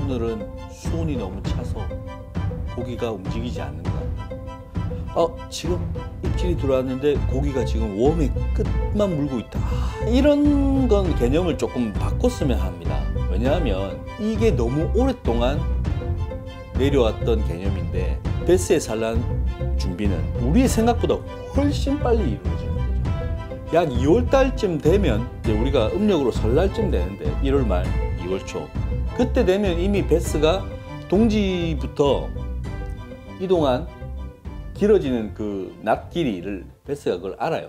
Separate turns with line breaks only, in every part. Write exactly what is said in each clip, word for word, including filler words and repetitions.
오늘은 수온이 너무 차서 고기가 움직이지 않는 것 같다. 어, 지금 입질이 들어왔는데 고기가 지금 웜의 끝만 물고 있다. 아, 이런 건 개념을 조금 바꿨으면 합니다. 왜냐하면 이게 너무 오랫동안 내려왔던 개념인데 베스의 산란 준비는 우리 생각보다 훨씬 빨리 이루어지는 거죠. 약 이월 달쯤 되면 이제 우리가 음력으로 설날쯤 되는데 일월 말, 이월 초 그때 되면 이미 베스가 동지부터 이동한 길어지는 그 낮 길이를 베스가 그걸 알아요.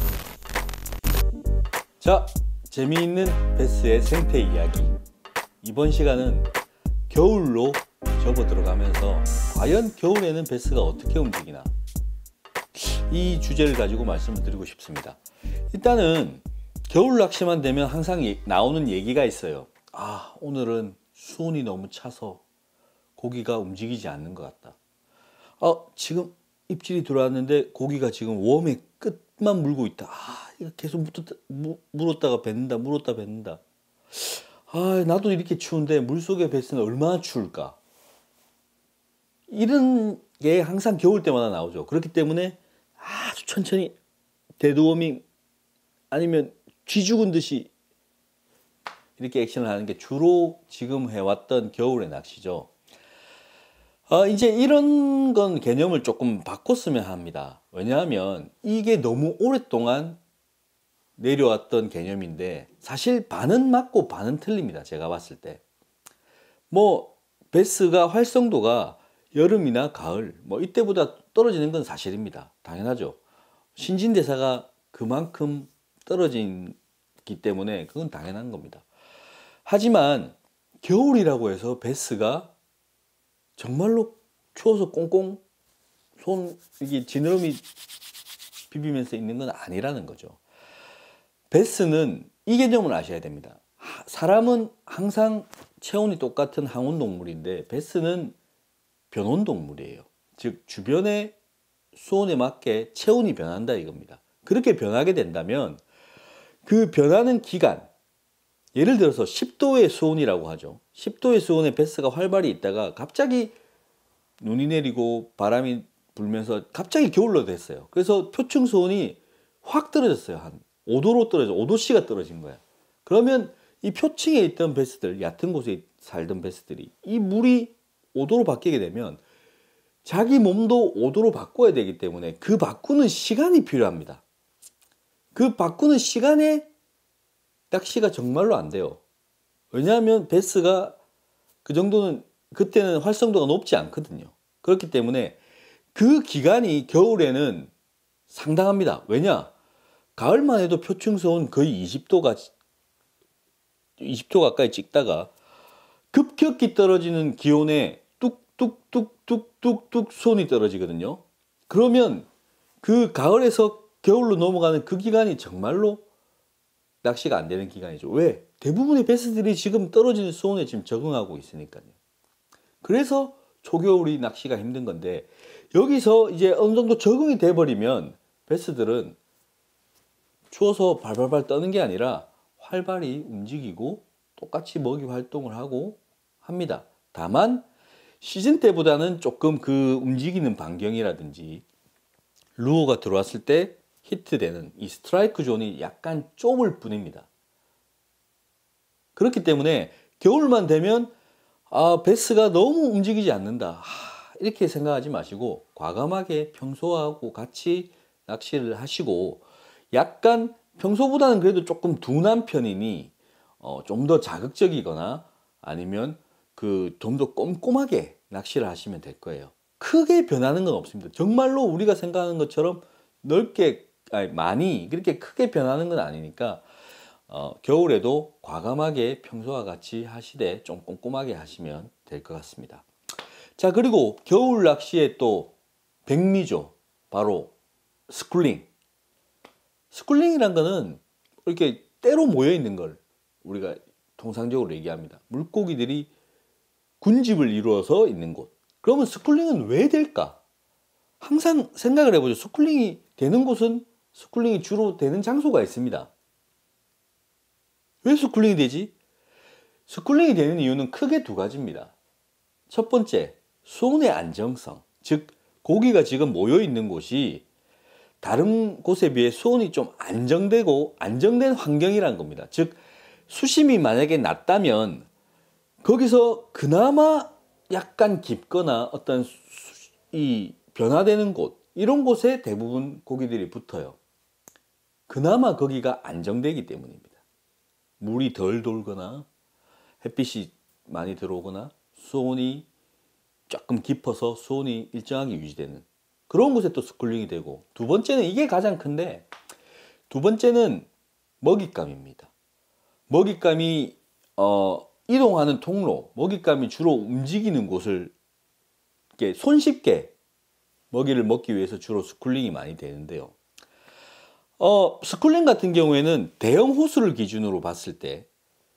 자, 재미있는 베스의 생태 이야기. 이번 시간은 겨울로 접어 들어가면서 과연 겨울에는 베스가 어떻게 움직이나 이 주제를 가지고 말씀을 드리고 싶습니다. 일단은 겨울 낚시만 되면 항상 예, 나오는 얘기가 있어요. 아, 오늘은 수온이 너무 차서 고기가 움직이지 않는 것 같다. 어, 지금 입질이 들어왔는데 고기가 지금 웜의 끝만 물고 있다. 아, 이거 계속 물었다, 물었다가 뱉는다, 물었다 뱉는다. 아, 나도 이렇게 추운데 물속의 베스는 얼마나 추울까? 이런 게 항상 겨울 때마다 나오죠. 그렇기 때문에 아주 천천히 데드워밍 아니면 쥐 죽은 듯이 이렇게 액션을 하는 게 주로 지금 해왔던 겨울의 낚시죠. 어, 이제 이런 건 개념을 조금 바꿨으면 합니다. 왜냐하면 이게 너무 오랫동안 내려왔던 개념인데 사실 반은 맞고 반은 틀립니다. 제가 봤을 때. 뭐 베스가 활성도가 여름이나 가을 뭐 이때보다 떨어지는 건 사실입니다. 당연하죠. 신진대사가 그만큼 떨어지기 때문에 그건 당연한 겁니다. 하지만 겨울이라고 해서 베스가 정말로 추워서 꽁꽁 손 이게 지느러미 비비면서 있는 건 아니라는 거죠. 베스는 이 개념을 아셔야 됩니다. 사람은 항상 체온이 똑같은 항온 동물인데 베스는 변온 동물이에요. 즉 주변의 수온에 맞게 체온이 변한다 이겁니다. 그렇게 변하게 된다면 그 변하는 기간, 예를 들어서 십 도의 수온이라고 하죠. 십 도의 수온에 베스가 활발히 있다가 갑자기 눈이 내리고 바람이 불면서 갑자기 겨울로 됐어요. 그래서 표층 수온이 확 떨어졌어요. 한 오 도로 떨어져, 오 도씨가 떨어진 거야. 그러면 이 표층에 있던 베스들, 얕은 곳에 살던 베스들이 이 물이 오 도로 바뀌게 되면 자기 몸도 오 도로 바꿔야 되기 때문에 그 바꾸는 시간이 필요합니다. 그 바꾸는 시간에 낚시가 정말로 안 돼요. 왜냐하면 베스가 그 정도는 그때는 활성도가 높지 않거든요. 그렇기 때문에 그 기간이 겨울에는 상당합니다. 왜냐? 가을만 해도 표층수온 거의 이십 도가 이십 도 가까이 찍다가 급격히 떨어지는 기온에 뚝뚝뚝뚝뚝뚝 수온이 떨어지거든요. 그러면 그 가을에서 겨울로 넘어가는 그 기간이 정말로 낚시가 안 되는 기간이죠. 왜? 대부분의 베스들이 지금 떨어지는 수온에 지금 적응하고 있으니까요. 그래서 초겨울이 낚시가 힘든 건데 여기서 이제 어느 정도 적응이 돼버리면 베스들은 추워서 발발발 떠는 게 아니라 활발히 움직이고 똑같이 먹이 활동을 하고 합니다. 다만 시즌 때보다는 조금 그 움직이는 반경이라든지 루어가 들어왔을 때 히트되는 이 스트라이크 존이 약간 좁을 뿐입니다. 그렇기 때문에 겨울만 되면 아, 베스가 너무 움직이지 않는다 하, 이렇게 생각하지 마시고 과감하게 평소하고 같이 낚시를 하시고 약간 평소보다는 그래도 조금 둔한 편이니 어, 좀 더 자극적이거나 아니면 그 좀 더 꼼꼼하게 낚시를 하시면 될 거예요. 크게 변하는 건 없습니다. 정말로 우리가 생각하는 것처럼 넓게 아니, 많이 그렇게 크게 변하는 건 아니니까 어, 겨울에도 과감하게 평소와 같이 하시되 좀 꼼꼼하게 하시면 될 것 같습니다. 자, 그리고 겨울 낚시의 또 백미죠. 바로 스쿨링. 스쿨링이란 거는 이렇게 때로 모여 있는 걸 우리가 통상적으로 얘기합니다. 물고기들이 군집을 이루어서 있는 곳. 그러면 스쿨링은 왜 될까? 항상 생각을 해보죠. 스쿨링이 되는 곳은 스쿨링이 주로 되는 장소가 있습니다. 왜 스쿨링이 되지? 스쿨링이 되는 이유는 크게 두 가지입니다. 첫 번째, 수온의 안정성. 즉 고기가 지금 모여 있는 곳이 다른 곳에 비해 수온이 좀 안정되고 안정된 환경이란 겁니다. 즉 수심이 만약에 낮다면 거기서 그나마 약간 깊거나 어떤 수, 이 변화되는 곳, 이런 곳에 대부분 고기들이 붙어요. 그나마 거기가 안정되기 때문입니다. 물이 덜 돌거나 햇빛이 많이 들어오거나 수온이 조금 깊어서 수온이 일정하게 유지되는 그런 곳에 또 스쿨링이 되고, 두 번째는 이게 가장 큰데, 두 번째는 먹잇감입니다. 먹잇감이 어, 이동하는 통로, 먹잇감이 주로 움직이는 곳을 이렇게 손쉽게 먹이를 먹기 위해서 주로 스쿨링이 많이 되는데요. 어, 스쿨링 같은 경우에는 대형 호수를 기준으로 봤을 때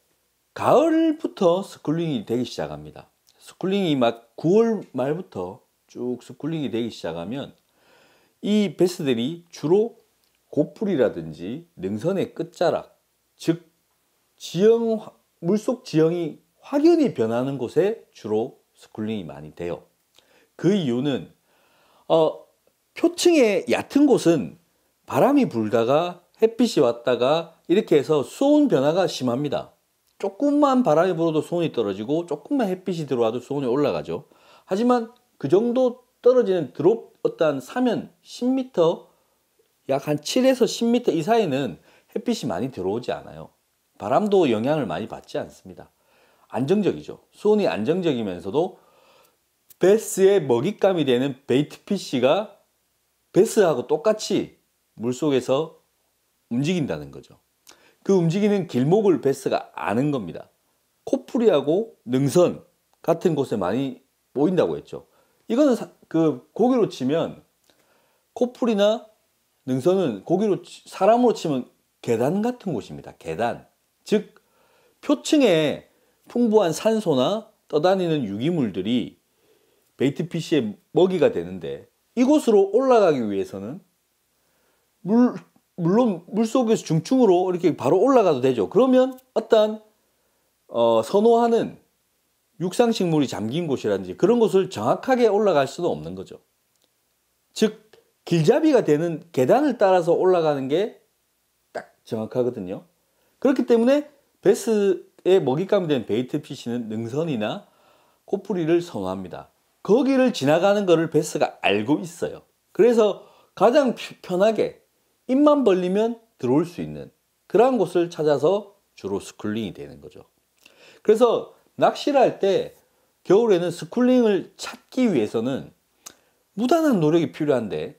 가을부터 스쿨링이 되기 시작합니다. 스쿨링이 막 구월 말부터 쭉 스쿨링이 되기 시작하면 이 베스들이 주로 고풀이라든지 능선의 끝자락, 즉 지형, 물속 지형이 확연히 변하는 곳에 주로 스쿨링이 많이 돼요. 그 이유는 어, 표층의 얕은 곳은 바람이 불다가 햇빛이 왔다가 이렇게 해서 수온 변화가 심합니다. 조금만 바람이 불어도 수온이 떨어지고 조금만 햇빛이 들어와도 수온이 올라가죠. 하지만 그 정도 떨어지는 드롭 어떤 사면 십 미터, 약 한 칠에서 십 미터 이 사이는 햇빛이 많이 들어오지 않아요. 바람도 영향을 많이 받지 않습니다. 안정적이죠. 수온이 안정적이면서도 베스의 먹잇감이 되는 베이트피쉬가 베스하고 똑같이 물속에서 움직인다는 거죠. 그 움직이는 길목을 베스가 아는 겁니다. 코풀이하고 능선 같은 곳에 많이 모인다고 했죠. 이거는 사, 그 고기로 치면 코풀이나 능선은 고기로 사람으로 치면 계단 같은 곳입니다. 계단. 즉 표층에 풍부한 산소나 떠다니는 유기물들이 베이트피쉬의 먹이가 되는데, 이곳으로 올라가기 위해서는 물, 물론 물속에서 중층으로 이렇게 바로 올라가도 되죠. 그러면 어떤 어, 선호하는 육상식물이 잠긴 곳이라든지 그런 곳을 정확하게 올라갈 수도 없는 거죠. 즉 길잡이가 되는 계단을 따라서 올라가는 게 딱 정확하거든요. 그렇기 때문에 베스의 먹잇감이 된 베이트피쉬는 능선이나 코풀이를 선호합니다. 거기를 지나가는 것을 베스가 알고 있어요. 그래서 가장 편하게 입만 벌리면 들어올 수 있는 그러한 곳을 찾아서 주로 스쿨링이 되는 거죠. 그래서 낚시를 할 때 겨울에는 스쿨링을 찾기 위해서는 무단한 노력이 필요한데,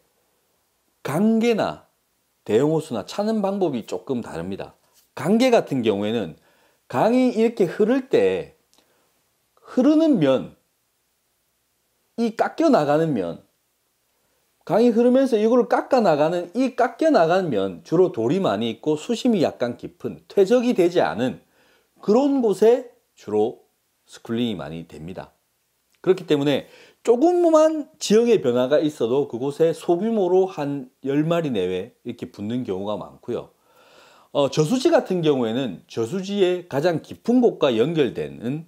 강계나 대형호수나 찾는 방법이 조금 다릅니다. 강계 같은 경우에는 강이 이렇게 흐를 때 흐르는 면, 이 깎여 나가는 면, 강이 흐르면서 이걸 깎아 나가는 이 깎여 나가는 면, 주로 돌이 많이 있고 수심이 약간 깊은 퇴적이 되지 않은 그런 곳에 주로 스쿨링이 많이 됩니다. 그렇기 때문에 조금만 지형의 변화가 있어도 그곳에 소규모로 한 열 마리 내외 이렇게 붙는 경우가 많고요. 어, 저수지 같은 경우에는 저수지의 가장 깊은 곳과 연결되는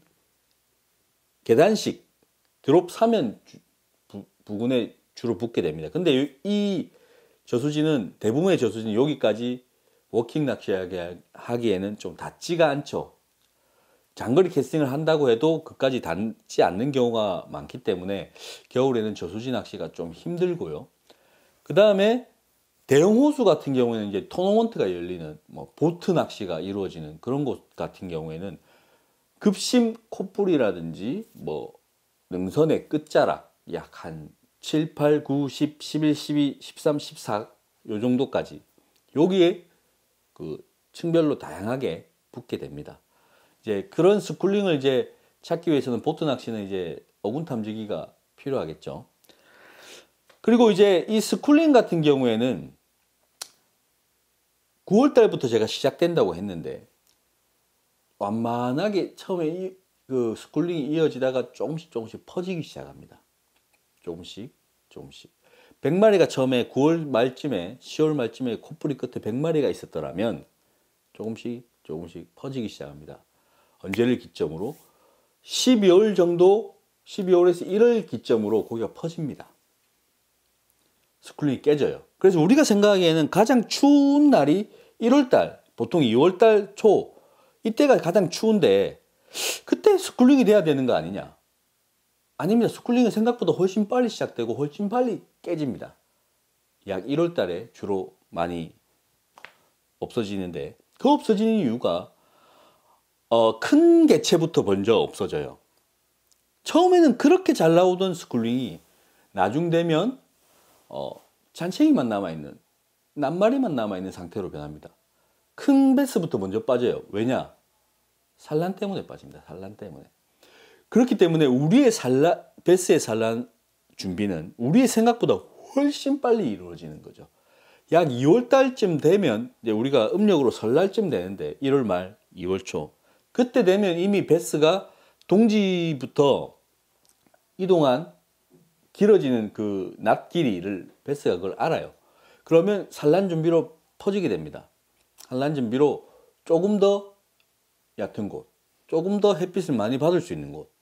계단식 드롭 사면 부, 부근에 주로 붙게 됩니다. 근데 이 저수지는, 대부분의 저수지는 여기까지 워킹 낚시하기에는 좀 닿지가 않죠. 장거리 캐스팅을 한다고 해도 그까지 닿지 않는 경우가 많기 때문에 겨울에는 저수지 낚시가 좀 힘들고요. 그 다음에 대형 호수 같은 경우에는 이제 토너먼트가 열리는 뭐 보트 낚시가 이루어지는 그런 곳 같은 경우에는 급심 콧불이라든지 뭐 능선의 끝자락 약 한 칠, 팔, 구, 십, 십일, 십이, 십삼, 십사 요 정도까지 여기에 그 층별로 다양하게 붙게 됩니다. 이제 그런 스쿨링을 이제 찾기 위해서는 보트 낚시는 이제 어군 탐지기가 필요하겠죠. 그리고 이제 이 스쿨링 같은 경우에는 구월 달부터 제가 시작된다고 했는데 완만하게 처음에 이, 그 스쿨링이 이어지다가 조금씩 조금씩 퍼지기 시작합니다. 조금씩 조금씩. 백 마리가 처음에 구월 말쯤에 시월 말쯤에 코뿔이 끝에 백 마리가 있었더라면 조금씩 조금씩 퍼지기 시작합니다. 언제를 기점으로 십이월 정도, 십이월에서 일월 기점으로 고기가 퍼집니다. 스쿨링이 깨져요. 그래서 우리가 생각하기에는 가장 추운 날이 일월달, 보통 이월달 초, 이때가 가장 추운데 그때 스쿨링이 돼야 되는 거 아니냐? 아닙니다. 스쿨링은 생각보다 훨씬 빨리 시작되고 훨씬 빨리 깨집니다. 약 일월달에 주로 많이 없어지는데, 그 없어지는 이유가 어, 큰 개체부터 먼저 없어져요. 처음에는 그렇게 잘 나오던 스쿨링이 나중 되면 어, 잔챙이만 남아있는, 낱마리만 남아있는 상태로 변합니다. 큰 베스부터 먼저 빠져요. 왜냐? 산란 때문에 빠집니다. 산란 때문에. 그렇기 때문에 우리의 산란, 베스의 산란 준비는 우리의 생각보다 훨씬 빨리 이루어지는 거죠. 약 이월 달쯤 되면, 이제 우리가 음력으로 설날쯤 되는데, 일월 말, 이월 초. 그때 되면 이미 베스가 동지부터 이동한 길어지는 그 낮 길이를 베스가 그걸 알아요. 그러면 산란 준비로 퍼지게 됩니다. 산란 준비로 조금 더 얕은 곳, 조금 더 햇빛을 많이 받을 수 있는 곳,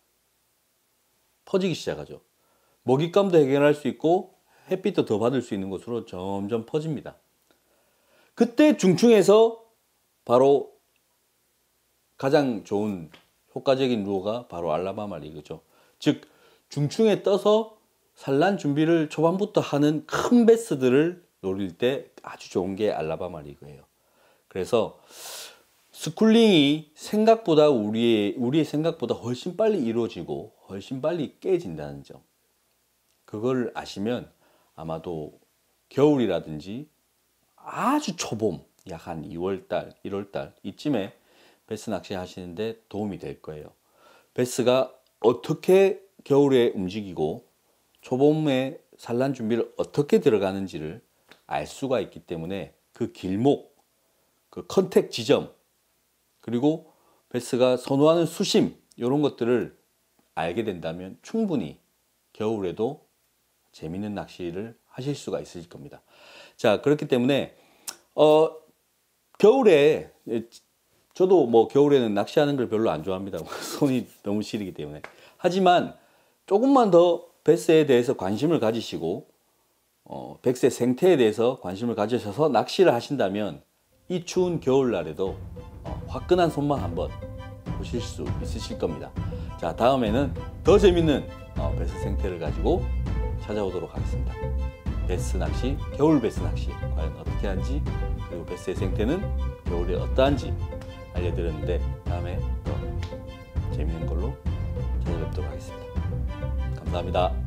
퍼지기 시작하죠. 먹잇감도 해결할 수 있고 햇빛도 더 받을 수 있는 곳으로 점점 퍼집니다. 그때 중충에서 바로 가장 좋은 효과적인 루어가 바로 알라바마 리그죠. 즉 중충에 떠서 산란 준비를 초반부터 하는 큰 베스들을 노릴 때 아주 좋은 게 알라바마 리그예요. 그래서 스쿨링이 생각보다 우리의 우리의 생각보다 훨씬 빨리 이루어지고 훨씬 빨리 깨진다는 점, 그걸 아시면 아마도 겨울이라든지 아주 초봄, 약 한 이월 달, 일월 달 이쯤에 베스 낚시 하시는데 도움이 될 거예요. 베스가 어떻게 겨울에 움직이고 초봄에 산란 준비를 어떻게 들어가는지를 알 수가 있기 때문에 그 길목, 그 컨택 지점, 그리고 베스가 선호하는 수심, 이런 것들을 알게 된다면 충분히 겨울에도 재밌는 낚시를 하실 수가 있으실 겁니다. 자, 그렇기 때문에 어, 겨울에, 저도 뭐 겨울에는 낚시하는 걸 별로 안 좋아합니다. 손이 너무 시리기 때문에. 하지만 조금만 더 베스에 대해서 관심을 가지시고 어, 베스의 생태에 대해서 관심을 가지셔서 낚시를 하신다면 이 추운 겨울날에도 어, 화끈한 손맛 한번 보실 수 있으실 겁니다. 자, 다음에는 더 재밌는 어, 베스 생태를 가지고 찾아오도록 하겠습니다. 베스 낚시, 겨울 베스 낚시 과연 어떻게 하는지, 그리고 베스의 생태는 겨울에 어떠한지 알려드렸는데, 다음에 더 재밌는 걸로 찾아뵙도록 하겠습니다. 감사합니다.